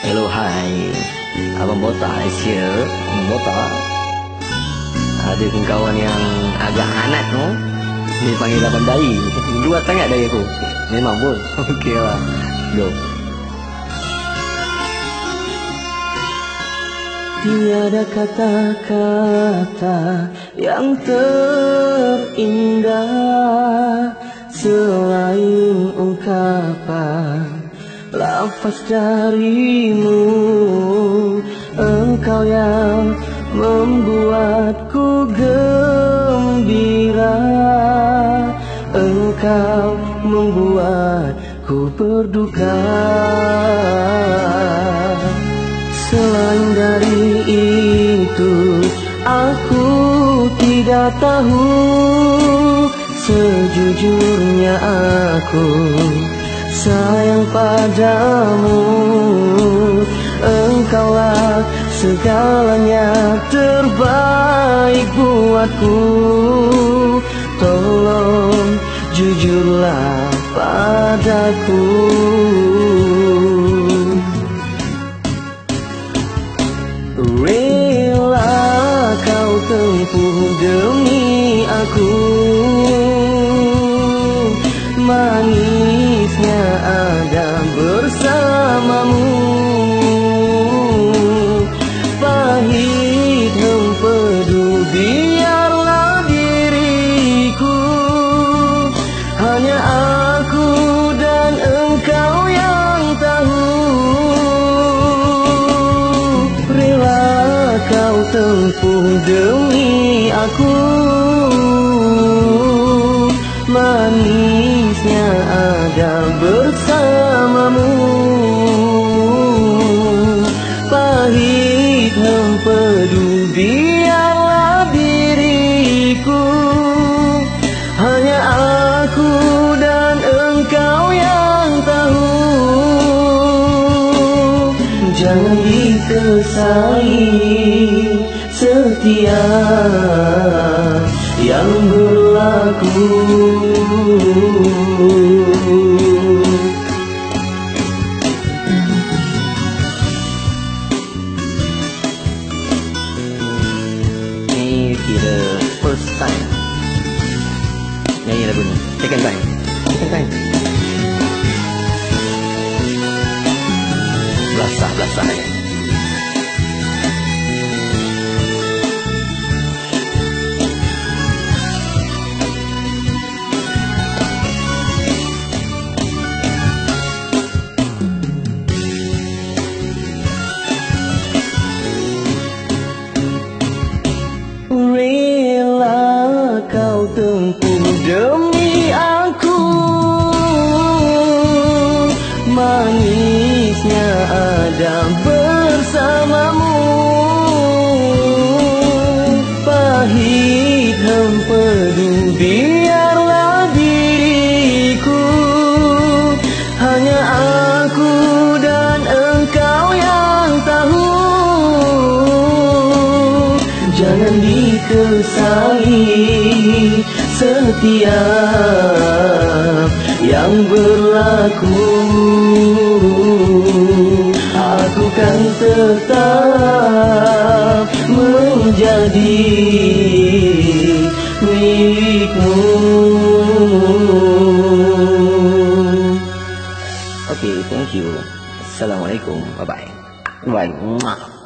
Hello, hai. Abang botak siap. Abang botak. Ada kawan yang agak anak tu. Dia panggil abang Dai. Dua sangat dari aku. Memang pun. Okey lah. Go. Tiada kata-kata yang terindah selain ungkapan lafaz darimu. Engkau yang membuatku gembira, engkau membuatku berduka. Selain dari itu, aku tidak tahu. Sejujurnya aku sayang padamu. Engkaulah segalanya terbaik buatku. Tolong jujurlah padaku. Rela kau tempuh demi aku. Manisnya ada bersamamu. Pahit empedu biarlah diriku. Hanya aku dan engkau yang tahu. Rela kau tempuh demi aku. Manisnya ada bersamamu. Pahit empedu biarlah diriku. Hanya aku dan engkau yang tahu. Jangan dikesai setia yang berlaku. Ni kira first time nyanyi lagu ni. Second time. Belasah ya. Rela kau tempuh demi aku. Manisnya ada bersamamu. Pahit empedu biarlah diriku. Hanya aku dan engkau yang tahu. Jangan dikesai setiap yang berlaku. Aku kan tetap menjadi milikmu. Okay, thank you. Assalamualaikum. Bye-bye. Bye.